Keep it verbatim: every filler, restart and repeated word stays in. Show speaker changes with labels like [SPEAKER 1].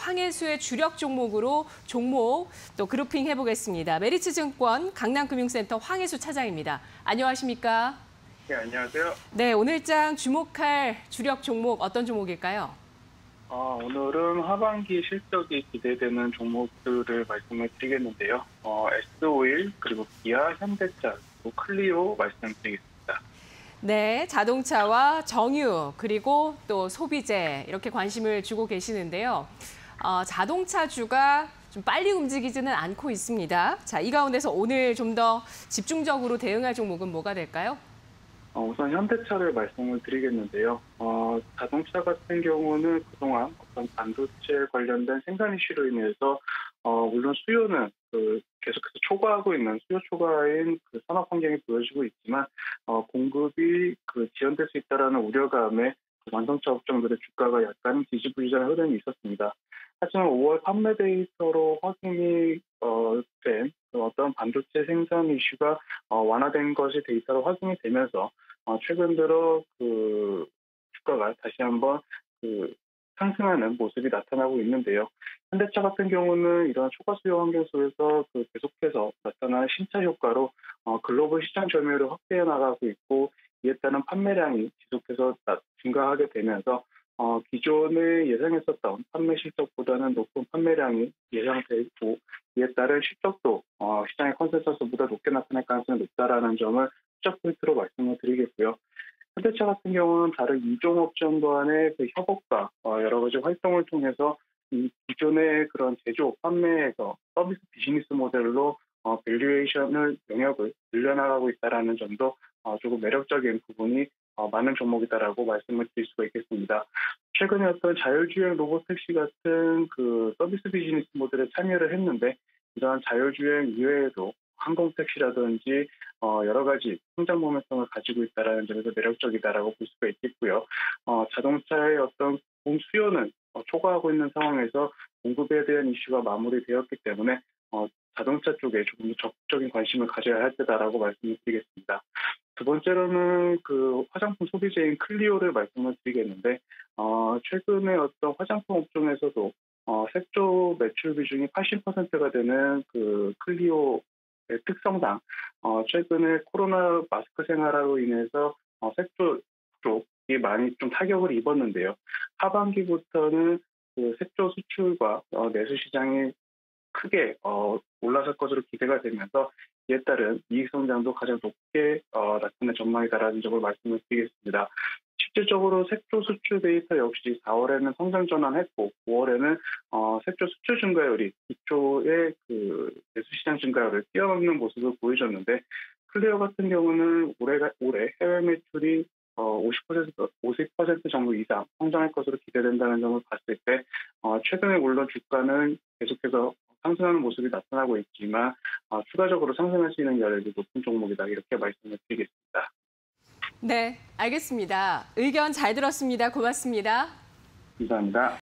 [SPEAKER 1] 황혜수의 주력 종목으로 종목 또 그룹핑 해보겠습니다. 메리츠증권 강남금융센터 황혜수 차장입니다. 안녕하십니까?
[SPEAKER 2] 네, 안녕하세요.
[SPEAKER 1] 네, 오늘장 주목할 주력 종목 어떤 종목일까요?
[SPEAKER 2] 어, 오늘은 하반기 실적이 기대되는 종목들을 말씀을 드리겠는데요. 어, 에스오일, 그리고 기아, 현대차, 그리고 클리오 말씀드리겠습니다.
[SPEAKER 1] 네, 자동차와 정유, 그리고 또 소비재 이렇게 관심을 주고 계시는데요. 어, 자동차주가 좀 빨리 움직이지는 않고 있습니다. 자, 이 가운데서 오늘 좀 더 집중적으로 대응할 종목은 뭐가 될까요?
[SPEAKER 2] 어, 우선 현대차를 말씀을 드리겠는데요. 어, 자동차 같은 경우는 그동안 어떤 반도체 관련된 생산 이슈로 인해서 어, 물론 수요는 그 계속해서 초과하고 있는 수요 초과인 그 산업 환경이 보여지고 있지만 어, 공급이 그 지연될 수 있다라는 우려감에 그 완성차 업종들의 주가가 약간 지지부진한 흐름이 있었습니다. 하지만 오월 판매 데이터로 확인이 어, 된 그 어떤 반도체 생산 이슈가 어, 완화된 것이 데이터로 확인이 되면서 어, 최근 들어 그 주가가 다시 한번 그 상승하는 모습이 나타나고 있는데요. 현대차 같은 경우는 이런 초과 수요 환경 속에서 그 계속해서 나타나는 심차 효과로 어, 글로벌 시장 점유율을 확대해 나가고 있고 이에 따른 판매량이 지속해서 증가하게 되면서 어, 기존에 예상했었던 판매 실적보다는 높은 판매량이 예상되고 이에 따른 실적도 어, 시장의 컨센서스보다 높게 나타날 가능성이 높다라는 점을 추적 포인트로 말씀을 드리겠고요. 현대차 같은 경우는 다른 이종 업종 간의 그 협업과 어, 여러 가지 활동을 통해서 이 기존의 그런 제조, 판매에서 서비스 비즈니스 모델로 어, 밸류에이션을 영역을 늘려나가고 있다는 점도 어, 조금 매력적인 부분이 어, 많은 종목이다라고 말씀을 드릴 수가 있겠습니다. 최근에 어떤 자율주행 로보택시 같은 그 서비스 비즈니스 모델에 참여를 했는데 이러한 자율주행 이외에도 항공택시라든지 어, 여러 가지 성장 모멘텀을 가지고 있다는 점에서 매력적이다라고 볼 수가 있겠고요. 어, 자동차의 어떤 수요는 어, 초과하고 있는 상황에서 공급에 대한 이슈가 마무리되었기 때문에 어, 자동차 쪽에 조금 더 적극적인 관심을 가져야 할 때다라고 말씀을 드리겠습니다. 두 번째로는 그 화장품 소비재인 클리오를 말씀을 드리겠는데 어, 최근에 어떤 화장품 업종에서도 어, 색조 매출 비중이 팔십 퍼센트가 되는 그 클리오 특성상 어, 최근에 코로나 마스크 생활화로 인해서 어, 색조 쪽이 많이 좀 타격을 입었는데요. 하반기부터는 그 색조 수출과 어, 내수 시장이 크게 어, 올라설 것으로 기대가 되면서 이에 따른 이익 성장도 가장 높게 어, 나타날 전망이다라는 점을 말씀을 드리겠습니다. 실질적으로 색조 수출 데이터 역시 사월에는 성장 전환했고 오월에는 어, 색조 수출 증가율이 기초의 그 내수시장 증가율을 뛰어넘는 모습을 보여줬는데 클리오 같은 경우는 올해, 올해 해외 매출이 어, 오십 퍼센트, 오십 퍼센트 정도 이상 성장할 것으로 기대된다는 점을 봤을 때 어, 최근에 물론 주가는 계속해서 상승하는 모습이 나타나고 있지만 어, 추가적으로 상승할 수 있는 여력이 높은 종목이다 이렇게 말씀을 드리겠습니다.
[SPEAKER 1] 네, 알겠습니다. 의견 잘 들었습니다. 고맙습니다.
[SPEAKER 2] 감사합니다.